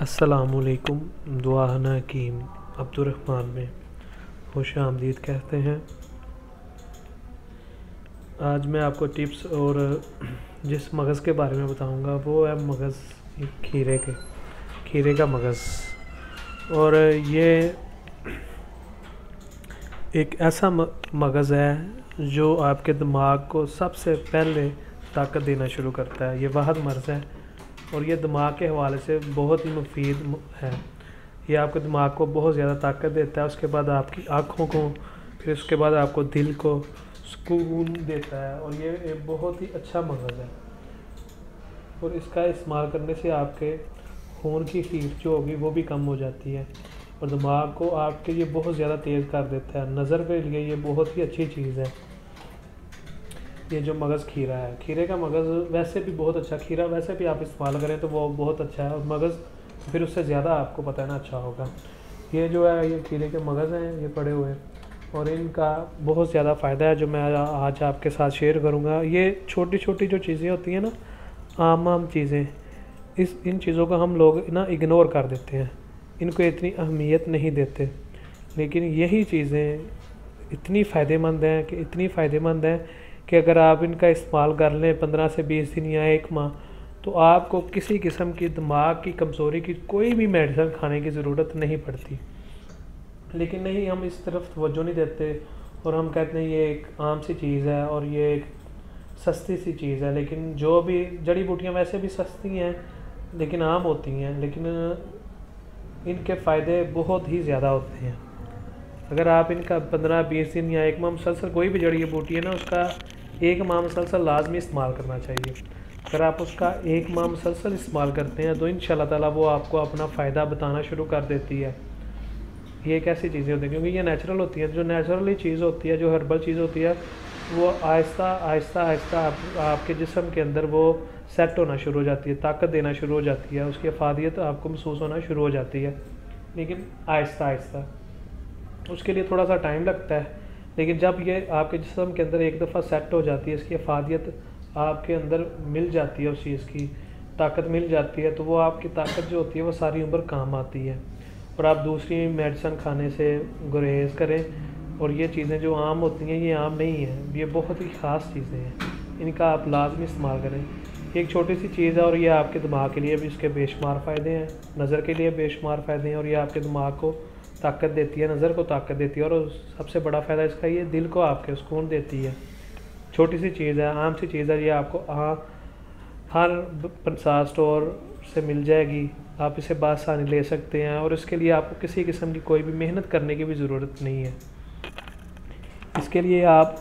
अस्सलामुअलैकुम। दुआना हकीम अब्दुर्रहमान में खुश आमदीद कहते हैं। आज मैं आपको टिप्स और जिस मगज़ के बारे में बताऊंगा वो है मगज़ खीरे का मगज़। और ये एक ऐसा मगज़ है जो आपके दिमाग को सबसे पहले ताकत देना शुरू करता है। ये वाहिद मर्ज़ है और ये दिमाग के हवाले से बहुत ही मुफीद है। ये आपके दिमाग को बहुत ज़्यादा ताकत देता है, उसके बाद आपकी आँखों को, फिर उसके बाद आपको दिल को सुकून देता है। और ये बहुत ही अच्छा मगज़ है और इसका इस्तेमाल करने से आपके खून की हीट जो होगी वो भी कम हो जाती है और दिमाग को आपके ये बहुत ज़्यादा तेज़ कर देता है। नज़र के लिए ये बहुत ही अच्छी चीज़ है। ये जो मगज़ खीरा है, खीरे का मगज़ वैसे भी बहुत अच्छा, खीरा वैसे भी आप इस्तेमाल करें तो वो बहुत अच्छा है और मगज़ फिर उससे ज़्यादा आपको पता है ना अच्छा होगा। ये जो है ये खीरे के मगज़ हैं, ये पड़े हुए और इनका बहुत ज़्यादा फ़ायदा है जो मैं आज आपके साथ शेयर करूँगा। ये छोटी छोटी जो चीज़ें होती हैं ना, आम चीज़ें, इन चीज़ों को हम लोग ना इग्नोर कर देते हैं, इनको इतनी अहमियत नहीं देते, लेकिन यही चीज़ें इतनी फ़ायदेमंद हैं कि अगर आप इनका इस्तेमाल कर लें 15 से 20 दिन या 1 माह, तो आपको किसी किस्म की दिमाग की कमज़ोरी की कोई भी मेडिसिन खाने की ज़रूरत नहीं पड़ती। लेकिन नहीं, हम इस तरफ तवज्जो नहीं देते और हम कहते हैं ये एक आम सी चीज़ है और ये एक सस्ती सी चीज़ है। लेकिन जो भी जड़ी बूटियाँ वैसे भी सस्ती हैं लेकिन आम होती हैं, लेकिन इनके फ़ायदे बहुत ही ज़्यादा होते हैं। अगर आप इनका 15-20 दिन या 1 माह मुसलसल, कोई भी जड़ी बूटी है ना, उसका 1 माह मुसलसल लाजमी इस्तेमाल करना चाहिए। अगर आप उसका 1 माह मुसलसल इस्तेमाल करते हैं तो इंशाल्लाह ताला वो आपको अपना फ़ायदा बताना शुरू कर देती है। ये एक ऐसी चीज़ें होती हैं क्योंकि ये नेचुरल होती है। जो नेचुरली चीज़ होती है, जो हर्बल चीज़ होती है, वो आहिस्ता आहिस्ता आपके जिस्म के अंदर वो सेट होना शुरू हो जाती है, ताकत देना शुरू हो जाती है, उसकी अफादियत आपको महसूस होना शुरू हो जाती है, लेकिन आहिस्ता। उसके लिए थोड़ा सा टाइम लगता है, लेकिन जब ये आपके जिस्म के अंदर एक दफ़ा सेट हो जाती है, इसकी अफादियत आपके अंदर मिल जाती है, उस चीज़ की ताकत मिल जाती है, तो वो आपकी ताकत जो होती है वो सारी उम्र काम आती है और आप दूसरी मेडिसिन खाने से गुरेज करें। और ये चीज़ें जो आम होती हैं ये आम नहीं हैं, ये बहुत ही ख़ास चीज़ें हैं, इनका आप लाजमी इस्तेमाल करें। एक छोटी सी चीज़ है और ये आपके दिमाग के लिए भी इसके बेशुमार फ़ायदे हैं, नज़र के लिए बेशुमार फ़ायदे हैं और ये आपके दिमाग को ताकत देती है, नज़र को ताकत देती है और सबसे बड़ा फ़ायदा इसका ये दिल को आपके सुकून देती है। छोटी सी चीज़ है, आम सी चीज़ है, ये आपको हर 50 स्टोर से मिल जाएगी, आप इसे बासानी ले सकते हैं और इसके लिए आपको किसी किस्म की कोई भी मेहनत करने की भी ज़रूरत नहीं है। इसके लिए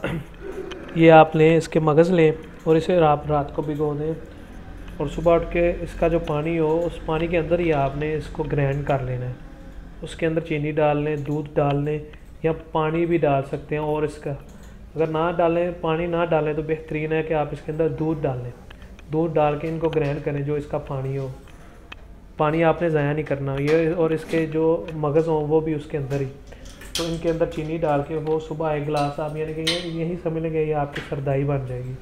आप लें, इसके मगज़ लें और इसे आप रात को भिगो दें और सुबह उठ के इसका जो पानी हो उस पानी के अंदर ही आपने इसको ग्राइंड कर लेना है। उसके अंदर चीनी डाल लें, दूध डाल लें या पानी भी डाल सकते हैं। और इसका अगर ना डालें, पानी ना डालें तो बेहतरीन है कि आप इसके अंदर दूध डाल लें। दूध डाल के इनको ग्राइंड करें, जो इसका पानी हो, पानी आपने ज़ाया नहीं करना ये, और इसके जो मगज़ हों वो भी उसके अंदर ही, तो इनके अंदर चीनी डाल के वो सुबह 1 गिलास आप, यानी कि यही समझ लेंगे ये आपकी सरदाई बन जाएगी।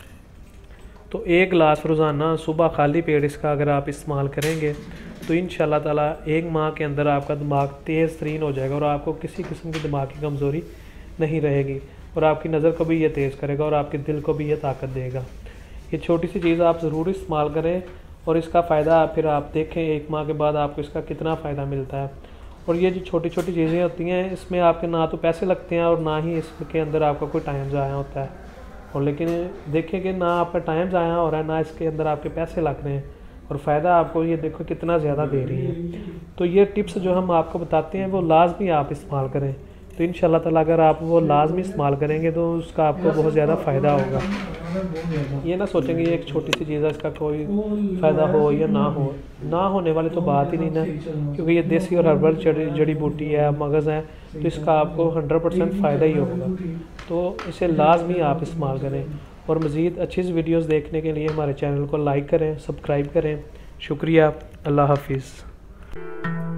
तो 1 गिलास रोज़ाना सुबह खाली पेट इसका अगर आप इस्तेमाल करेंगे तो इंशाल्लाह ताला 1 माह के अंदर आपका दिमाग तेज़ तरीन हो जाएगा और आपको किसी किस्म की दिमाग की कमज़ोरी नहीं रहेगी और आपकी नज़र को भी ये तेज़ करेगा और आपके दिल को भी ये ताकत देगा। ये छोटी सी चीज़ आप ज़रूर इस्तेमाल करें और इसका फ़ायदा फिर आप देखें 1 माह के बाद आपको इसका कितना फ़ायदा मिलता है। और ये जो छोटी छोटी चीज़ें होती हैं इसमें आपके ना तो पैसे लगते हैं और ना ही इसके अंदर आपका कोई टाइम ज़ाया होता है। और लेकिन देखिए कि ना आपका टाइम ज़ाया हो रहा है, ना इसके अंदर आपके पैसे लग रहे हैं और फ़ायदा आपको ये देखो कितना ज़्यादा दे रही है। तो ये टिप्स जो हम आपको बताते हैं वो लाजमी आप इस्तेमाल करें, तो इंशाल्लाह ताला अगर आप वो लाजमी इस्तेमाल करेंगे तो उसका आपको बहुत ज़्यादा फ़ायदा होगा। ये ना सोचेंगे ये एक छोटी सी चीज़ है, इसका कोई फ़ायदा हो या ना हो, ना होने वाली तो बात ही नहीं ना, क्योंकि ये देसी और हर्बल जड़ी बूटी है, मगज़ है, तो इसका आपको 100% फ़ायदा ही होगा। तो इसे लाजमी आप इस्तेमाल करें और मज़ीद अच्छी वीडियोज़ देखने के लिए हमारे चैनल को लाइक करें, सब्सक्राइब करें। शुक्रिया, अल्लाह हाफिज़।